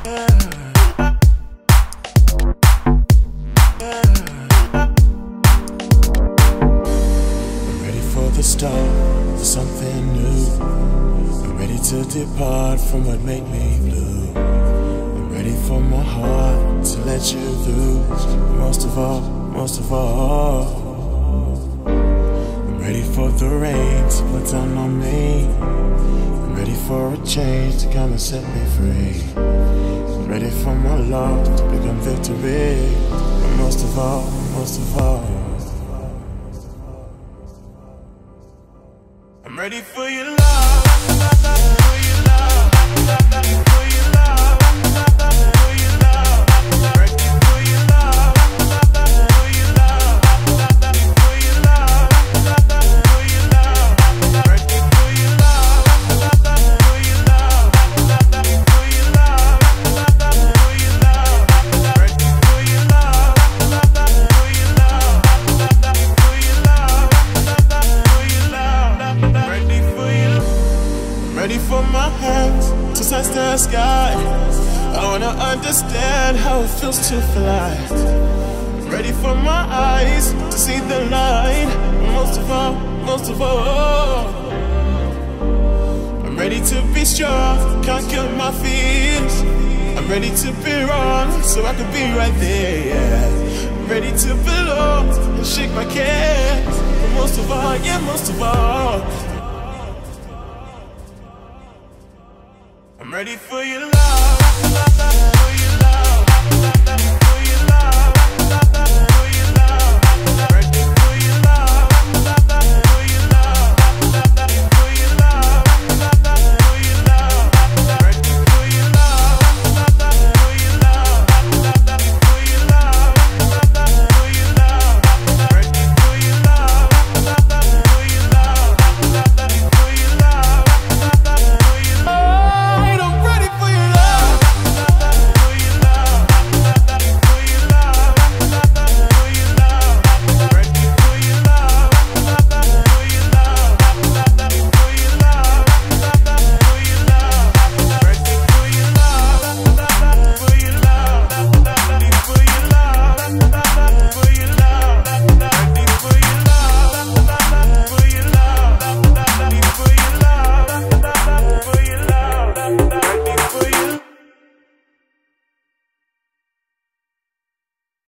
The start for something new. I'm ready to depart from what made me blue. I'm ready for my heart to let you through. Most of all, I'm ready for the rain to put down on me. I'm ready for a change to come and set me free. I'm ready for my love to become victory. But most of all, I'm ready for your love. Ready for my hands to touch the sky. I wanna understand how it feels to fly. Ready for my eyes to see the light. Most of all, I'm ready to be strong, conquer my fears. I'm ready to be wrong, so I can be right there, yeah. I'm ready to belong and shake my cares. But most of all, yeah, most of all, I'm ready for your love.